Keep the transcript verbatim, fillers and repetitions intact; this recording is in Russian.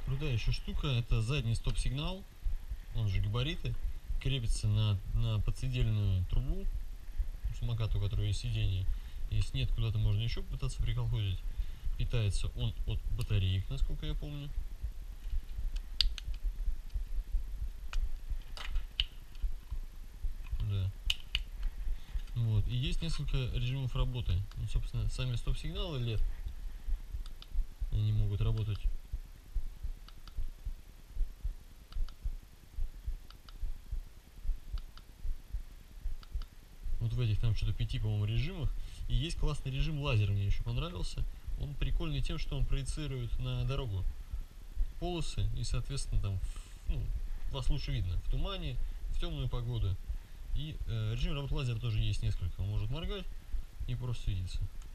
Крутая еще штука, это задний стоп-сигнал, он же габариты, крепится на, на подседельную трубу самоката, у которого есть сиденье. Если нет, куда-то можно еще пытаться приколхозить. Питается он от батареек, насколько я помню. Да. Вот. И есть несколько режимов работы. Ну, собственно, сами стоп-сигналы эл и ди, они могут работать. Вот в этих там что-то пяти, по-моему, режимах. И есть классный режим лазер, мне еще понравился. Он прикольный тем, что он проецирует на дорогу полосы, и, соответственно, там, ну, вас лучше видно в тумане, в темную погоду. И э, режим работы лазера тоже есть несколько. Он может моргать и просто светиться.